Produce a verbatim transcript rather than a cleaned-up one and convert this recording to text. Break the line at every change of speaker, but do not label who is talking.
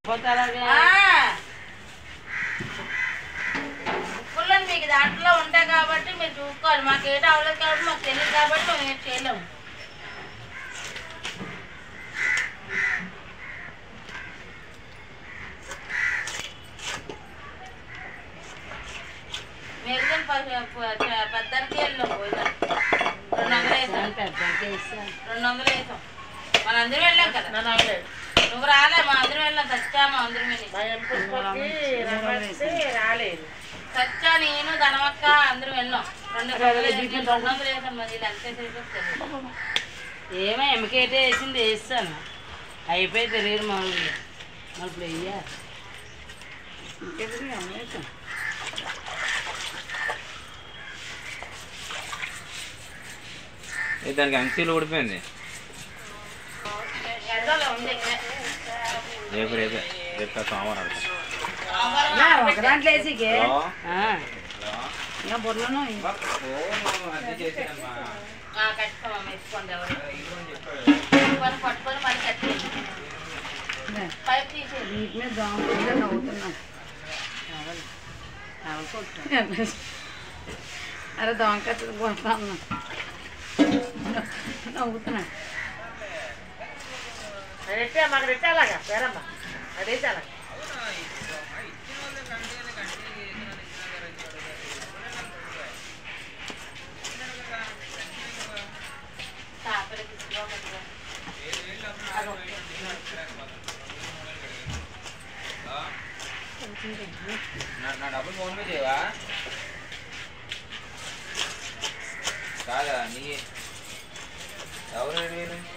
ఉప్పుల్లో మీకు దాంట్లో ఉంటాయి కాబట్టి మీరు చూసుకోవాలి. మాకు ఏటో అవ్వలేదు కాబట్టి మాకు తెలియదు కాబట్టి మేము ఏం చేయలేము. మెరుగని పెద్దరికి వెళ్ళాం పోయినాం. రెండు వందలు వేసాం రెండు వందలు వేసాం మన అందరం వెళ్ళాం కదా. నువ్వు రాలే మా అందరం వెళ్ళాం. సచ్చా మా అందరం రాలేదు. సచ్చా నేను ధనమక్క అందరం వెళ్ళాం. రెండు రెండు వందలు వేసాం. మరి ఇది అంతే సరిపోతుంది.
ఏమో ఎమ్మకేటే వేసింది వేస్తాను అయిపోయి తెలియదు మామూలుగా మళ్ళీ వెయ్యా ఇంకేసాం.
దానికి అంచీలు ఊడిపోయింది. రేపు రేపే రేపు సోమవారం
ఒక దాంట్లో వేసి బుర్రను
పట్టుకొని పని కట్టేది పైపు తీసేది
వీటి మీద దోమకుండా నవ్వుతున్నాం. అరే దోమకచ్చది పోతా ఉన్నా నవ్వుతున్నా.
రెట్టే మాకు రెట్టే అలాగా పేరమ్మా అదైతే అలాగా
నా డబ్బులు ఫోన్ పే చేయవా కాదా నీ ఎవరు